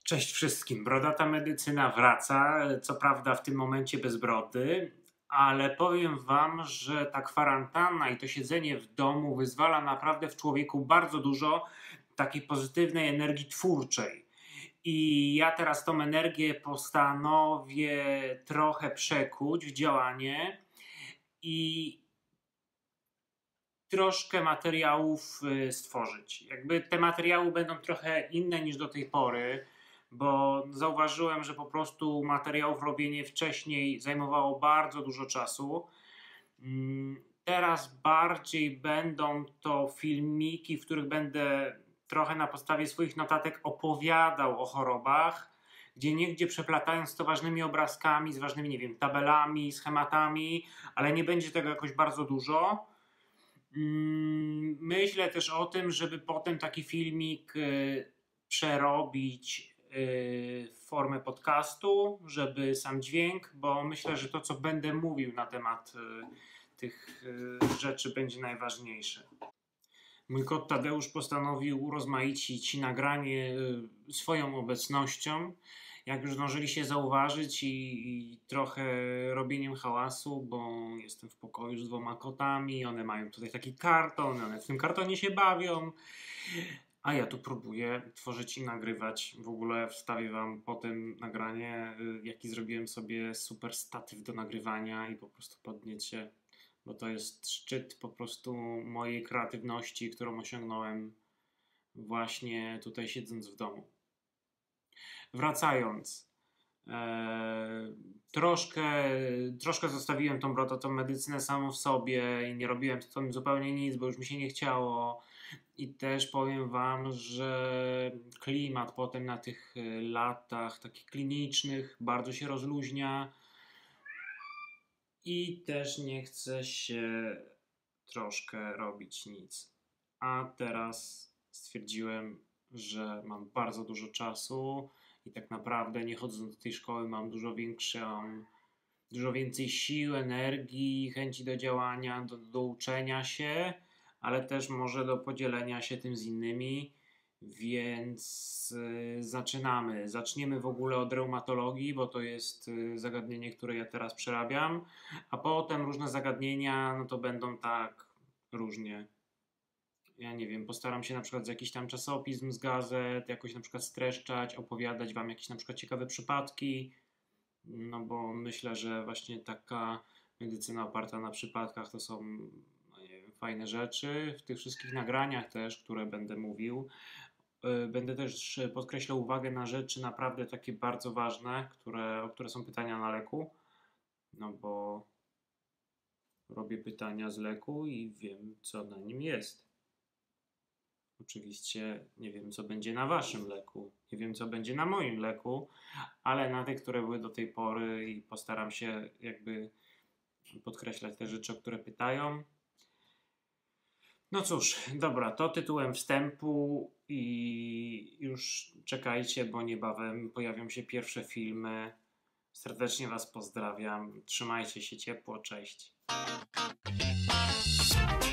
Cześć wszystkim. Brodata medycyna wraca, co prawda w tym momencie bez brody, ale powiem wam, że ta kwarantanna i to siedzenie w domu wyzwala naprawdę w człowieku bardzo dużo takiej pozytywnej energii twórczej. I ja teraz tą energię postanowię trochę przekuć w działanie i troszkę materiałów stworzyć. Jakby te materiały będą trochę inne niż do tej pory, bo zauważyłem, że po prostu materiałów robienie wcześniej zajmowało bardzo dużo czasu. Teraz bardziej będą to filmiki, w których będę trochę na podstawie swoich notatek opowiadał o chorobach, gdzie niegdzie przeplatając to ważnymi obrazkami, z ważnymi, nie wiem, tabelami, schematami, ale nie będzie tego jakoś bardzo dużo. Myślę też o tym, żeby potem taki filmik przerobić w formę podcastu, żeby sam dźwięk, bo myślę, że to, co będę mówił na temat tych rzeczy, będzie najważniejsze. Mój kot Tadeusz postanowił urozmaicić nagranie swoją obecnością. Jak już zdążyliście zauważyć i trochę robieniem hałasu, bo jestem w pokoju z 2 kotami, one mają tutaj taki karton, one w tym kartonie się bawią, a ja tu próbuję tworzyć i nagrywać. W ogóle wstawię wam potem nagranie, jaki zrobiłem sobie super statyw do nagrywania i po prostu podniecie, bo to jest szczyt po prostu mojej kreatywności, którą osiągnąłem właśnie tutaj siedząc w domu. Wracając, troszkę zostawiłem tą brodatą medycynę samą w sobie i nie robiłem z tym zupełnie nic, bo już mi się nie chciało. I też powiem wam, że klimat potem na tych latach takich klinicznych bardzo się rozluźnia i też nie chce się troszkę robić nic. A teraz stwierdziłem, że mam bardzo dużo czasu i tak naprawdę nie chodząc do tej szkoły mam dużo więcej sił, energii, chęci do działania, do uczenia się, ale też może do podzielenia się tym z innymi, więc zaczniemy w ogóle od reumatologii, bo to jest zagadnienie, które ja teraz przerabiam, a potem różne zagadnienia, no to będą tak różnie. Ja nie wiem, postaram się na przykład z jakiś tam czasopism, z gazet jakoś na przykład streszczać, opowiadać wam jakieś na przykład ciekawe przypadki, no bo myślę, że właśnie taka medycyna oparta na przypadkach to są, no nie wiem, fajne rzeczy. W tych wszystkich nagraniach też, które będę mówił, będę też podkreślał uwagę na rzeczy naprawdę takie bardzo ważne, o które są pytania na leku, no bo robię pytania z leku i wiem, co na nim jest. Oczywiście nie wiem, co będzie na waszym leku, nie wiem, co będzie na moim leku, ale na tych, które były do tej pory i postaram się jakby podkreślać te rzeczy, o które pytają. No cóż, dobra, to tytułem wstępu i już czekajcie, bo niebawem pojawią się pierwsze filmy. Serdecznie was pozdrawiam, trzymajcie się ciepło, cześć.